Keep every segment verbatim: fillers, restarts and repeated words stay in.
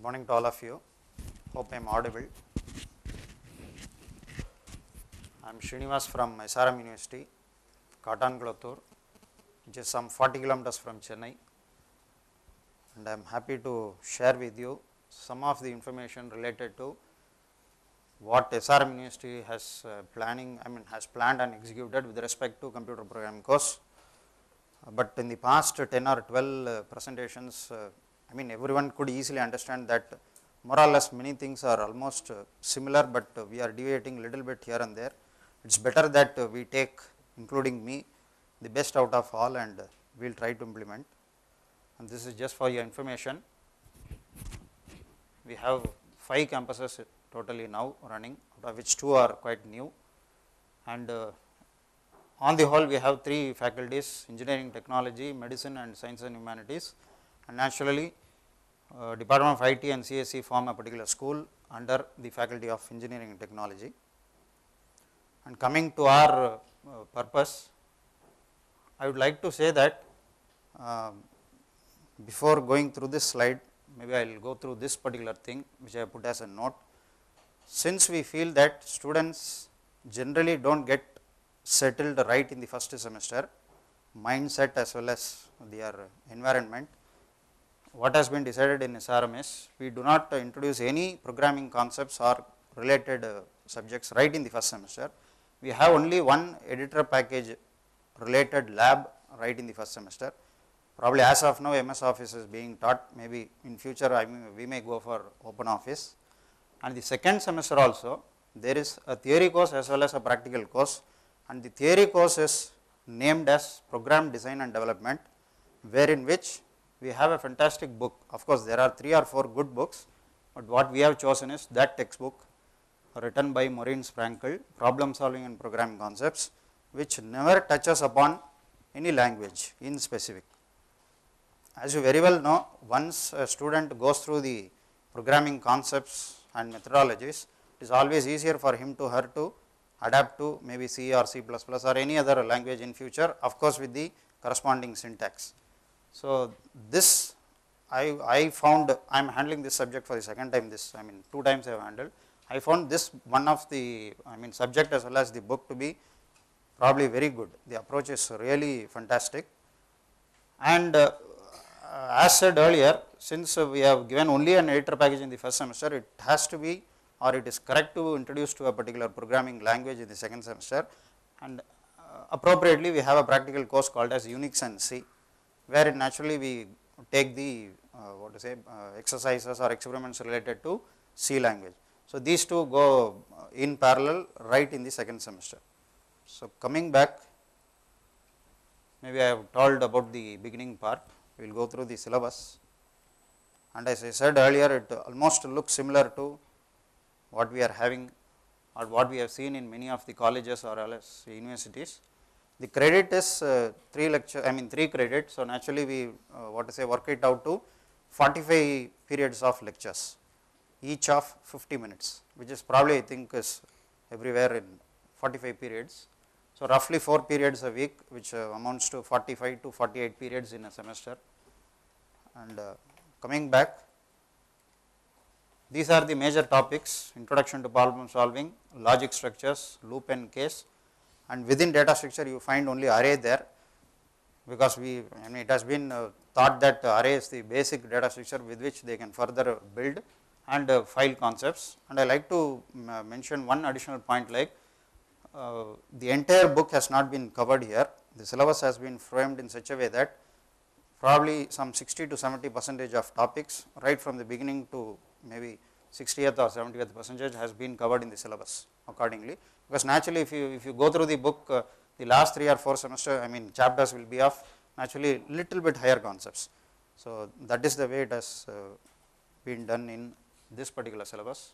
morning to all of you. Hope I am audible. I am Srinivas from S R M University, Katankulattur, which is some forty kilometers from Chennai, and I am happy to share with you some of the information related to what S R M University has uh, planning, I mean has planned and executed with respect to computer programming course. Uh, but in the past ten or twelve uh, presentations, uh, I mean everyone could easily understand that more or less many things are almost uh, similar, but uh, we are deviating little bit here and there. It is better that uh, we take, including me, the best out of all, and uh, we will try to implement. And this is just for your information. We have five campuses totally now running, out of which two are quite new, and uh, on the whole we have three faculties: engineering, technology, medicine and science and humanities, and naturally uh, Department of I T and C S E form a particular school under the faculty of engineering and technology. And coming to our uh, purpose, I would like to say that uh, before going through this slide, maybe I will go through this particular thing which I have put as a note. Since we feel that students generally do not get settled right in the first semester, mindset as well as their environment, what has been decided in S R M is we do not uh, introduce any programming concepts or related uh, subjects right in the first semester. We have only one editor package related lab right in the first semester. Probably as of now M S Office is being taught, maybe in future I mean, we may go for Open Office. And the second semester also there is a theory course as well as a practical course, and the theory course is named as Program Design and Development, wherein which we have a fantastic book. Of course, there are three or four good books, but what we have chosen is that textbook written by Maureen Sprankle, Problem Solving and Programming Concepts, which never touches upon any language in specific. As you very well know, once a student goes through the programming concepts and methodologies, it is always easier for him to her to adapt to maybe C or C plus plus or any other language in future, of course with the corresponding syntax. So, this I, I found, I am handling this subject for the second time, this I mean two times I have handled. I found this one of the I mean subject as well as the book to be probably very good. The approach is really fantastic, and uh, as said earlier, since uh, we have given only an editor package in the first semester, it has to be, or it is correct to introduce to a particular programming language in the second semester, and uh, appropriately we have a practical course called as Unix and C, where naturally we take the uh, what to say uh, exercises or experiments related to C language. So, these two go in parallel right in the second semester. So, coming back, maybe I have told about the beginning part, we will go through the syllabus, and as I said earlier, it almost looks similar to what we are having or what we have seen in many of the colleges or else universities. The credit is uh, three lecture, I mean three credits. So, naturally we uh, what to say work it out to forty-five periods of lectures, each of fifty minutes, which is probably I think is everywhere in forty-five periods. So, roughly four periods a week, which uh, amounts to forty-five to forty-eight periods in a semester. And uh, coming back, these are the major topics: introduction to problem solving, logic structures, loop and case, and within data structure you find only array there, because we I mean it has been uh, thought that uh, array is the basic data structure with which they can further build, and uh, file concepts. And I like to uh, mention one additional point, like uh, the entire book has not been covered here. The syllabus has been framed in such a way that probably some sixty to seventy percentage of topics right from the beginning to maybe sixtieth or seventieth percentage has been covered in the syllabus accordingly, because naturally if you if you go through the book, uh, the last three or four semester I mean chapters will be of naturally little bit higher concepts. So, that is the way it has uh, been done in this particular syllabus.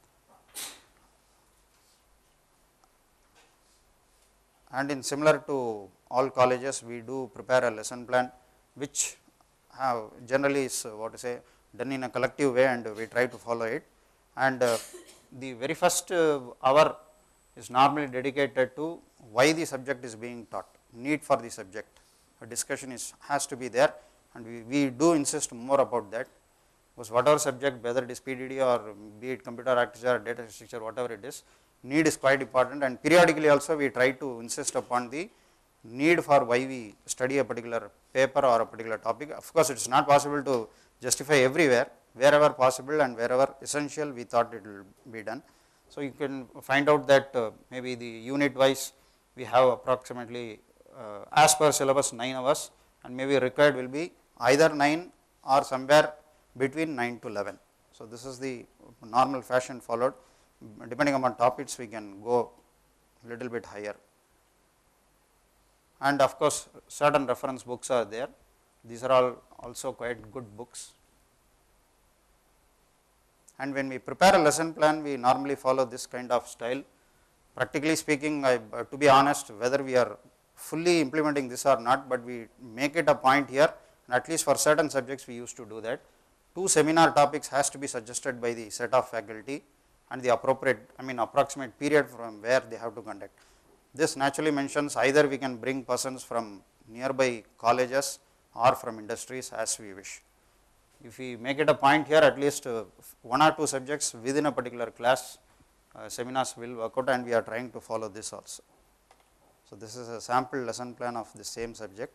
And in similar to all colleges, we do prepare a lesson plan, which have generally is uh, what to say done in a collective way, and we try to follow it. And uh, the very first uh, hour is normally dedicated to why the subject is being taught, need for the subject. A discussion is has to be there, and we, we do insist more about that. because whatever subject, whether it is P D D or be it computer architecture or data structure, whatever it is, need is quite important, and periodically also we try to insist upon the need for why we study a particular paper or a particular topic. Of course, it is not possible to justify everywhere, wherever possible and wherever essential we thought it will be done. So, you can find out that uh, maybe the unit wise we have approximately uh, as per syllabus nine hours, and maybe required will be either nine or somewhere between nine to eleven. So, this is the normal fashion followed. Depending upon topics we can go little bit higher, and of course, certain reference books are there. These are all also quite good books. And when we prepare a lesson plan, we normally follow this kind of style. Practically speaking, I, uh, to be honest, whether we are fully implementing this or not, but we make it a point here, and at least for certain subjects we used to do that. Two seminar topics has to be suggested by the set of faculty and the appropriate, I mean approximate period from where they have to conduct. This naturally mentions either we can bring persons from nearby colleges or from industries as we wish. If we make it a point here, at least uh, one or two subjects within a particular class uh, seminars will work out, and we are trying to follow this also. So, this is a sample lesson plan of the same subject.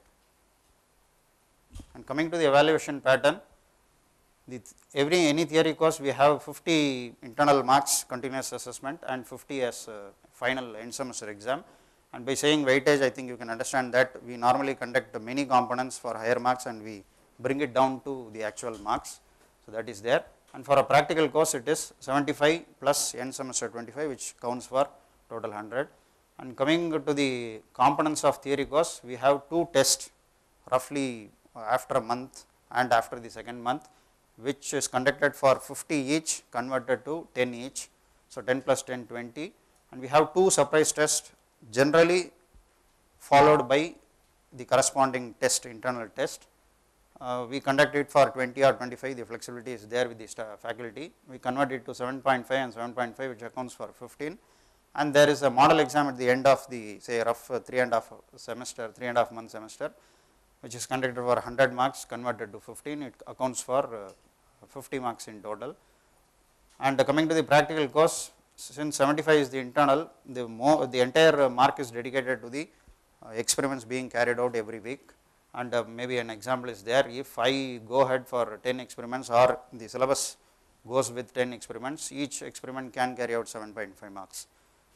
And coming to the evaluation pattern, the every any theory course we have fifty internal marks continuous assessment and fifty as uh, final end semester exam. And by saying weightage, I think you can understand that we normally conduct many components for higher marks and we bring it down to the actual marks. So, that is there, and for a practical course it is seventy-five plus end semester twenty-five, which counts for total one hundred. And coming to the components of theory course, we have two tests roughly after a month and after the second month, which is conducted for fifty each converted to ten each. So, ten plus ten, twenty, and we have two surprise tests generally followed by the corresponding test, internal test. Uh, we conduct it for twenty or twenty-five, the flexibility is there with the faculty. We convert it to seven point five and seven point five, which accounts for fifteen, and there is a model exam at the end of the say rough three and a half semester, three and a half month semester, which is conducted for one hundred marks converted to fifteen, it accounts for uh, fifty marks in total. And uh, coming to the practical course, since seventy-five is the internal, the, more, the entire mark is dedicated to the uh, experiments being carried out every week. And uh, maybe an example is there, if I go ahead for ten experiments or the syllabus goes with ten experiments, each experiment can carry out seven point five marks.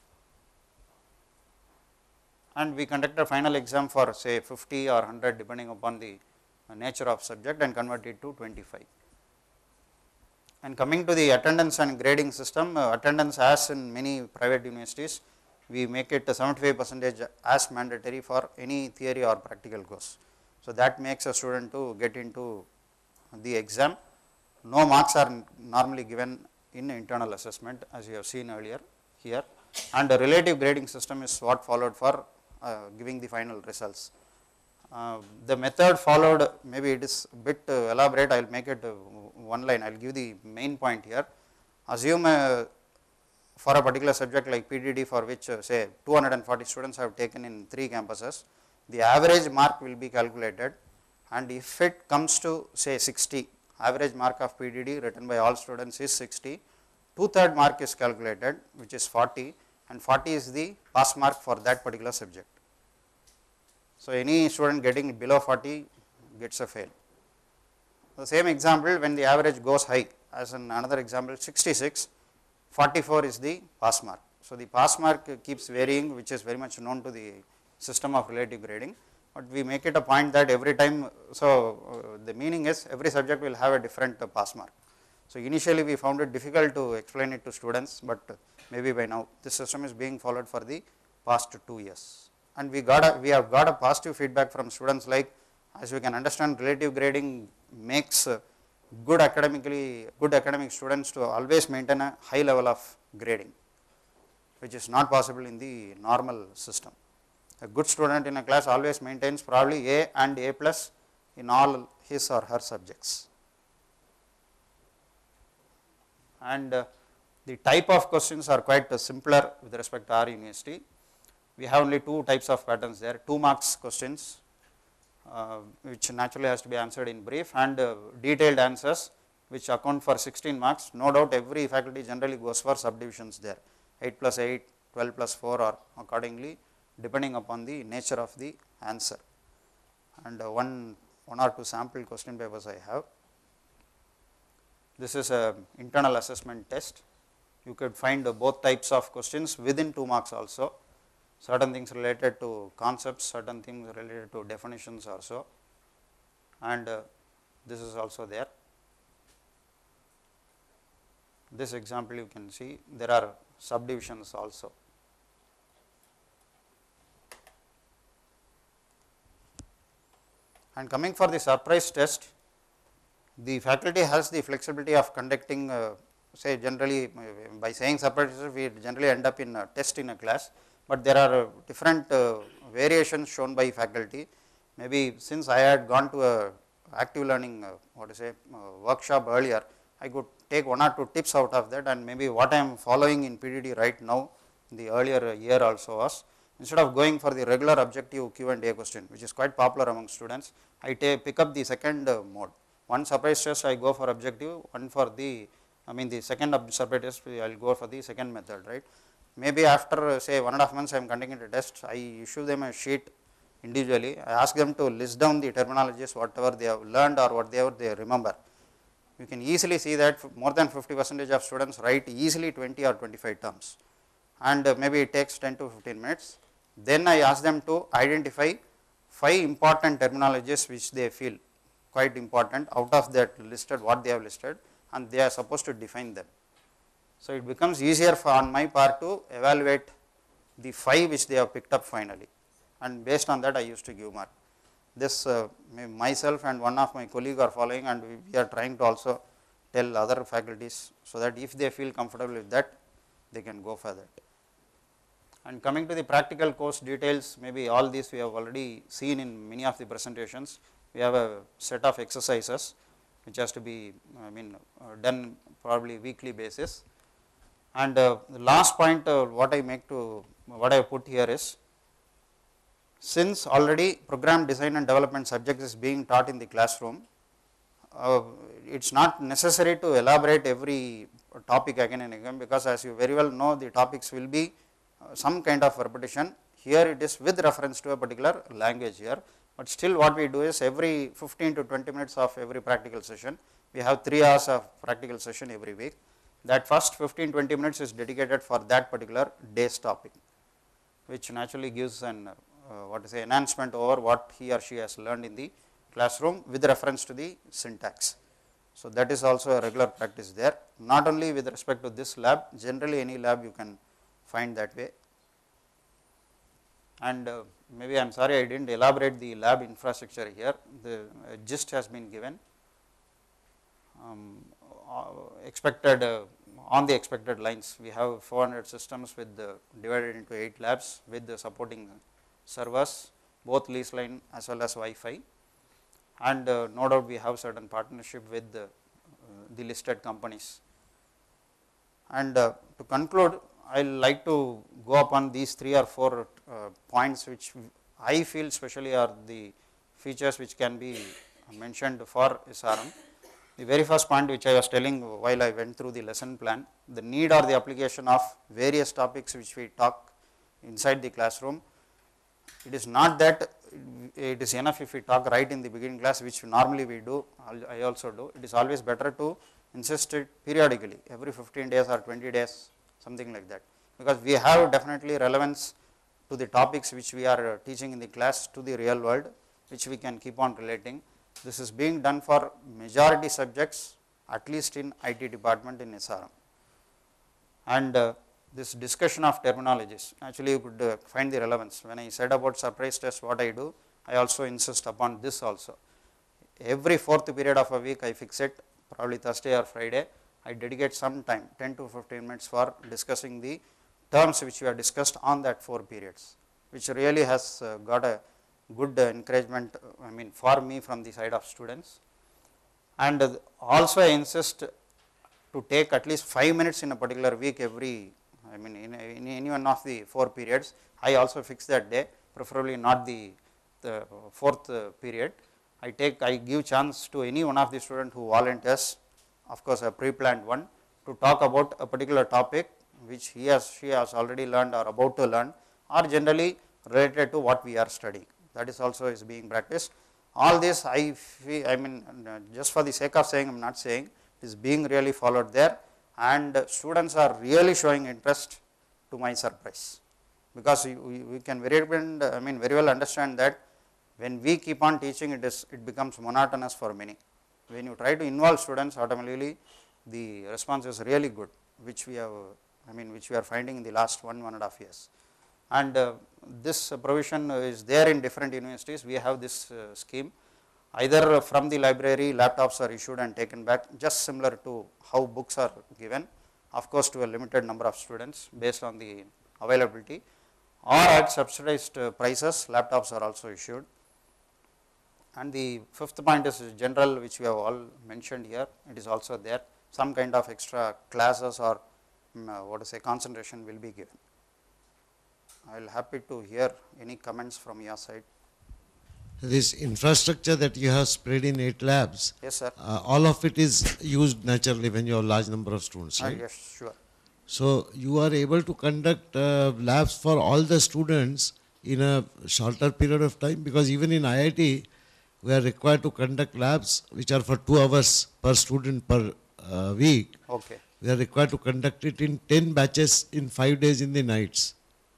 And we conduct a final exam for say fifty or one hundred depending upon the uh, nature of subject and convert it to twenty-five. And coming to the attendance and grading system, uh, attendance as in many private universities, we make it seventy-five percentage as mandatory for any theory or practical course. So, that makes a student to get into the exam. No marks are normally given in internal assessment, as you have seen earlier here, and the relative grading system is what followed for uh, giving the final results. Uh, the method followed, maybe it is a bit uh, elaborate, I will make it uh, one line, I will give the main point here. Assume uh, for a particular subject like P D D, for which uh, say two hundred forty students have taken in three campuses, the average mark will be calculated, and if it comes to say sixty, average mark of P D D written by all students is sixty, two third mark is calculated, which is forty, and forty is the pass mark for that particular subject. So, any student getting below forty gets a fail. The same example, when the average goes high, as in another example sixty-six, forty-four is the pass mark. So, the pass mark keeps varying, which is very much known to the system of relative grading, but we make it a point that every time, so uh, the meaning is every subject will have a different uh, pass mark. So, initially we found it difficult to explain it to students, but uh, maybe by now this system is being followed for the past two years, and we got a, we have got a positive feedback from students, like as we can understand, relative grading makes uh, good academically good academic students to always maintain a high level of grading, which is not possible in the normal system. A good student in a class always maintains probably A and A plus in all his or her subjects. And uh, the type of questions are quite uh, simpler with respect to our university. We have only two types of patterns there, two marks questions, uh, which naturally has to be answered in brief, and uh, detailed answers which account for sixteen marks. No doubt every faculty generally goes for subdivisions there, eight plus eight, twelve plus four, or accordingly depending upon the nature of the answer. And uh, one, one or two sample question papers I have. This is a internal assessment test. You could find uh, both types of questions within two marks also, certain things related to concepts, certain things related to definitions also, and uh, this is also there. This example you can see there are subdivisions also. And coming for the surprise test, the faculty has the flexibility of conducting uh, say generally uh, by saying surprise test we generally end up in a test in a class, but there are uh, different uh, variations shown by faculty. Maybe since I had gone to a active learning uh, what to say uh, workshop earlier, I could take one or two tips out of that, and maybe what I am following in P D D right now in the earlier year also was, instead of going for the regular objective Q and A question, which is quite popular among students, I take pick up the second uh, mode. One surprise test I go for objective, one for the, I mean the second surprise test I will go for the second method, right. Maybe after uh, say one and a half months I am conducting a test, I issue them a sheet individually, I ask them to list down the terminologies, whatever they have learned or whatever they remember. You can easily see that more than fifty percentage of students write easily twenty or twenty-five terms, and uh, maybe it takes ten to fifteen minutes. Then I ask them to identify five important terminologies which they feel quite important out of that listed what they have listed, and they are supposed to define them. So it becomes easier for on my part to evaluate the five which they have picked up finally, and based on that I used to give mark. This uh, myself and one of my colleague are following, and we, we are trying to also tell other faculties, so that if they feel comfortable with that, they can go for that. And coming to the practical course details, maybe all these we have already seen in many of the presentations. We have a set of exercises which has to be I mean uh, done probably weekly basis. And uh, the last point uh, what I make to what I put here is, since already program design and development subject is being taught in the classroom, uh, it is not necessary to elaborate every topic again and again, because as you very well know, the topics will be uh, some kind of repetition. Here it is with reference to a particular language here, but still what we do is every fifteen to twenty minutes of every practical session, we have three hours of practical session every week. That first fifteen to twenty minutes is dedicated for that particular day's topic, which naturally gives an Uh, what to say enhancement over what he or she has learned in the classroom with reference to the syntax. So that is also a regular practice there, not only with respect to this lab, generally any lab you can find that way. And uh, maybe I am sorry I did not elaborate the lab infrastructure here, the uh, gist has been given. Um, uh, expected uh, on the expected lines, we have four hundred systems with the divided into eight labs with the supporting servers, both lease line as well as Wi-Fi, and uh, no doubt we have certain partnership with the, uh, the listed companies. And uh, to conclude, I will like to go upon these three or four uh, points which I feel specially are the features which can be mentioned for S R M. The very first point which I was telling while I went through the lesson plan, the need or the application of various topics which we talk inside the classroom. It is not that it is enough if we talk right in the beginning class, which normally we do, I also do. It is always better to insist it periodically, every fifteen days or twenty days, something like that, because we have definitely relevance to the topics which we are teaching in the class to the real world, which we can keep on relating. This is being done for majority subjects, at least in I T department in S R M. And uh, this discussion of terminologies, actually you could uh, find the relevance. When I said about surprise test, what I do, I also insist upon this also. Every fourth period of a week I fix it, probably Thursday or Friday, I dedicate some time, ten to fifteen minutes for discussing the terms which we have discussed on that four periods, which really has uh, got a good uh, encouragement, I mean for me from the side of students. And uh, also I insist to take at least five minutes in a particular week every, I mean in, in any one of the four periods, I also fix that day, preferably not the, the fourth uh, period. I take, I give chance to any one of the student who volunteers of course a pre-planned one, to talk about a particular topic which he has she has already learned or about to learn, or generally related to what we are studying. That is also is being practiced. All this I feel, I mean just for the sake of saying, I am not saying, is being really followed there, and students are really showing interest, to my surprise, because we, we can very well, I mean very well understand that when we keep on teaching, it is it becomes monotonous for many. When you try to involve students, automatically the response is really good, which we have, I mean which we are finding in the last one, one and a half years. And uh, this provision is there in different universities. We have this uh, scheme, either from the library, laptops are issued and taken back, just similar to how books are given, of course to a limited number of students based on the availability, or at subsidized uh, prices, laptops are also issued. And the fifth point is general, which we have all mentioned here, it is also there, some kind of extra classes or um, uh, what to say concentration will be given. I will happy to hear any comments from your side. This infrastructure that you have spread in eight labs, yes sir, uh, all of it is used naturally when you have large number of students, right? Uh, yes, sure. So you are able to conduct uh, labs for all the students in a shorter period of time, because even in I I T we are required to conduct labs which are for two hours per student per uh, week. Okay. We are required to conduct it in ten batches in five days in the nights.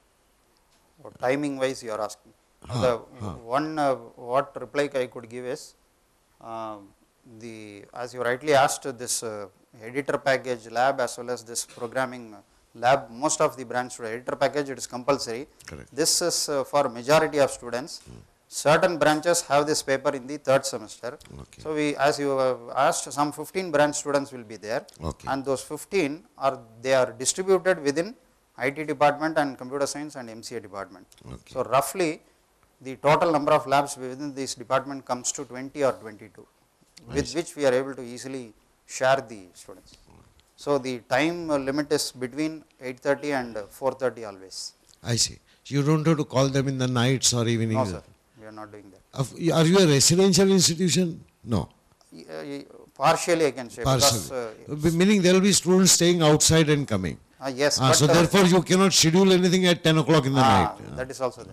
Or timing wise you are asking. Huh, the huh. one uh, what reply I could give is, uh, the as you rightly asked, this uh, editor package lab as well as this programming lab, most of the branch editor package it is compulsory. Correct. This is uh, for majority of students. Hmm. Certain branches have this paper in the third semester. Okay. So we, as you have asked, some fifteen branch students will be there, okay. and those fifteen are they are distributed within I T department and computer science and M C A department. Okay. So roughly the total number of labs within this department comes to twenty or twenty-two, with which we are able to easily share the students. So the time limit is between eight thirty and four thirty always. I see. You don't have to call them in the nights or evenings? No sir, we are not doing that. Are you a residential institution? No. Uh, partially I can say. Partially. Because, uh, meaning there will be students staying outside and coming. Uh, yes. Ah, but so uh, therefore you cannot schedule anything at ten o'clock in the ah, night. That is also there.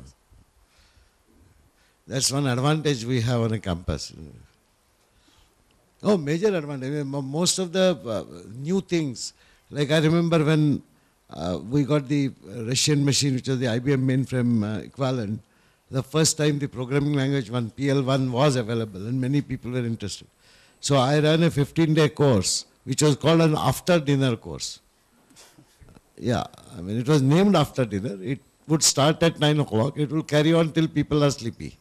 That's one advantage we have on a campus. Oh, major advantage. Most of the uh, new things, like I remember when uh, we got the Russian machine, which was the I B M mainframe uh, equivalent, the first time the programming language one, P L one was available and many people were interested. So I ran a fifteen day course, which was called an after dinner course. Yeah, I mean it was named after dinner. It would start at nine o'clock. It will carry on till people are sleepy.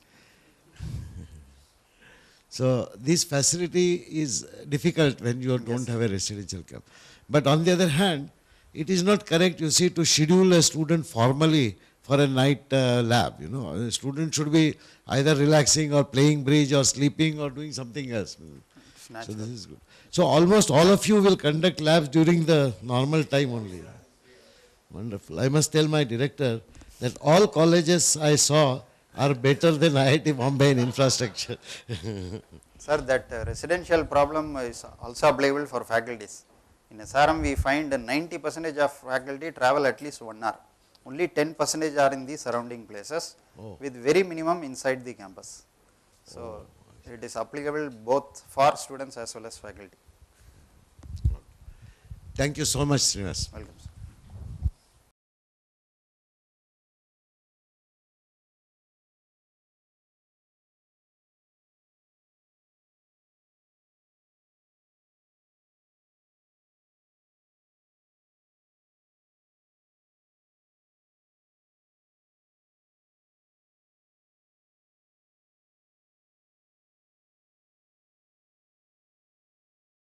So this facility is difficult when you don't yes. have a residential camp. But on the other hand, it is not correct, you see, to schedule a student formally for a night uh, lab. You know, a student should be either relaxing or playing bridge or sleeping or doing something else. So this is good. So almost all of you will conduct labs during the normal time only. Wonderful. I must tell my director that all colleges I saw are better than I I T Bombay in infrastructure. Sir, that uh, residential problem is also applicable for faculties. In S R M we find ninety percent of faculty travel at least one hour. Only ten percent are in the surrounding places oh. with very minimum inside the campus. So oh. it is applicable both for students as well as faculty. Thank you so much, Srinivas. Welcome, sir.